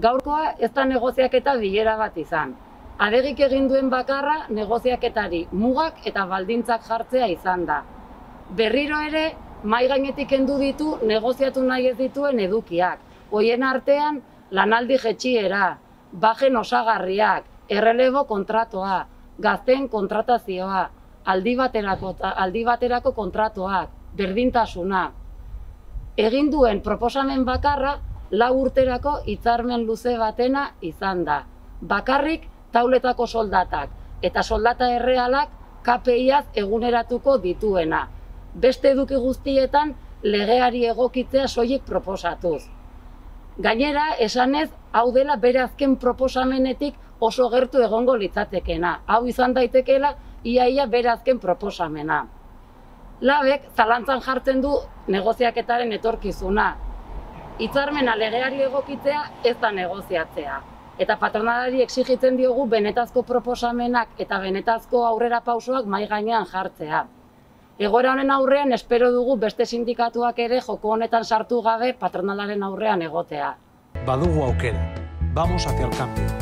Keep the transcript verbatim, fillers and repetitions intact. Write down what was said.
Gaurkoa ez da negoziaketa bilera bat izan. Adegik egin duen bakarra negoziaketari mugak eta baldintzak jartzea izan da. Berriro ere, mahai gainetik kendu ditu negoziatu nahi ez dituen edukiak. Hoien artean, lanaldi jetxiera, bajen osagarriak, errelebo kontratoa, gazteen kontratazioa, aldi baterako, aldi baterako kontratuak, berdintasuna. Egin duen proposamen bakarra, lau urterako hitzarmen luze batena izan da. Bakarrik tauletako soldatak eta soldata errealak K P I-az eguneratuko dituena. Beste eduki guztietan legeari egokitzea soilik proposatuz. Gainera, esanez, hau dela bere azken proposamenetik oso gertu egongo litzatekena. Hau izan daitekeela iaia bere azken proposamena. Labek zalantzan jartzen du negoziaketaren etorkizuna. Hitzarmena legeari egokitzea ez da negoziatzea. Eta patronalari exigitzen diogu benetazko proposamenak eta benetazko aurrera pausoak mahai gainean jartzea. Egoera honen aurrean espero dugu beste sindikatuak ere joko honetan sartu gabe patronalaren aurrean egotea. Badugu aukera. Vamos hacia el cambio.